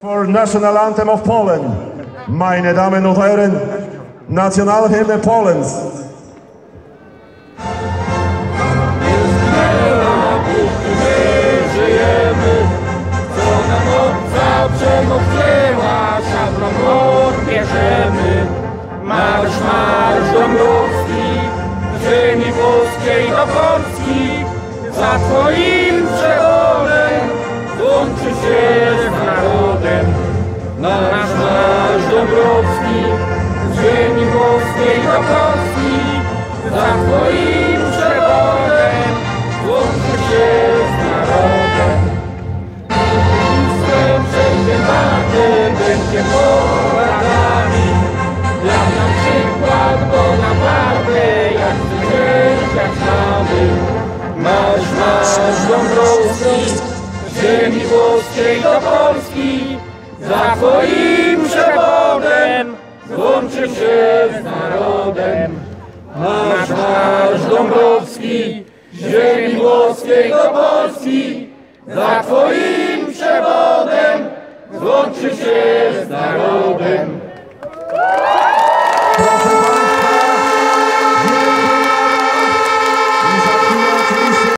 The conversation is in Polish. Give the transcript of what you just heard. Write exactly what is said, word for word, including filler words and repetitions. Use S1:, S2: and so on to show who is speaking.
S1: For national anthem of Poland, meine Damen und Herren, Nationalhymne Polens.
S2: Bierzemy. Marsz, marsz Dąbrowski, z ziemi włoskiej do Polski, za twoim przewodem łączy się z narodem. Marsz, marsz Dąbrowski, z ziemi włoskiej do Polski, za twoim przewodem łączy się z narodem. Swym wszędzie matem będzie Polakami, dla na przykład Bonaparte, jak zwyciężać znamy. Marsz, marsz Dąbrowski, z ziemi włoskiej do Polski, za twoim przewodem złączy się z narodem. Marsz, marsz Dąbrowski, z ziemi włoskiej do Polski, za twoim przewodem złączy się z narodem.